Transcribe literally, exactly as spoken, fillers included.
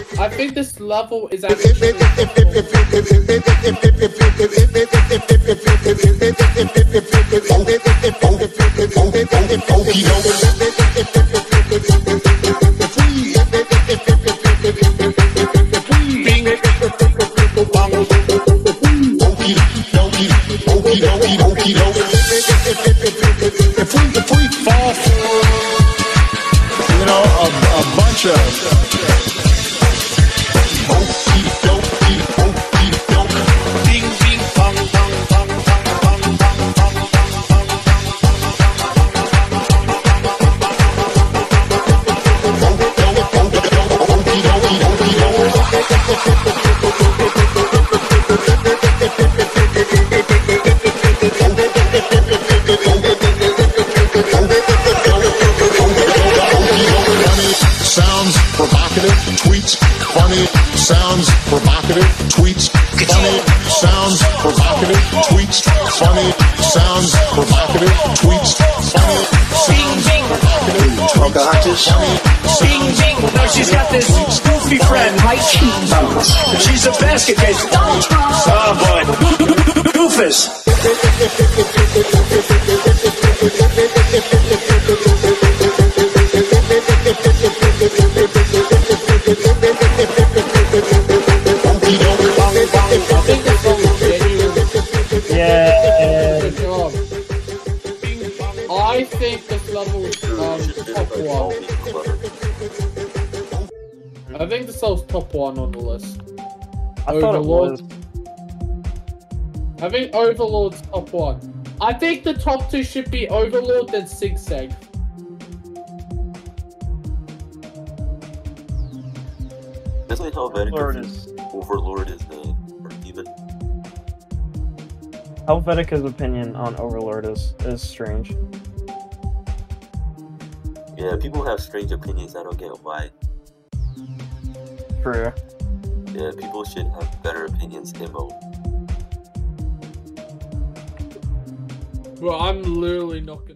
I think this level is actually. Fall for, you know, a, a bunch of ding ding pong pong pong pong pong pong pong sounds provocative tweets, funny sounds provocative tweets, funny sounds provocative tweets, funny sounds provocative tweets, funny sounds provocative Pocahontas. Bing, bing. No, she's got this goofy friend. She's a basket case. Oh, boy. Goofus. Yeah. Good job. I think this level is um, top one. I think this level's top one on the list. I thought it was. I think Overlord's top one. I think the top two should be Overlord and Zigzag. Isn't how Overlord is. Overlord is the demon. Helvetica's opinion on Overlord is, is strange. Yeah, people have strange opinions. I don't get why. True. Yeah, people should have better opinions than vote. Well, I'm literally not gonna.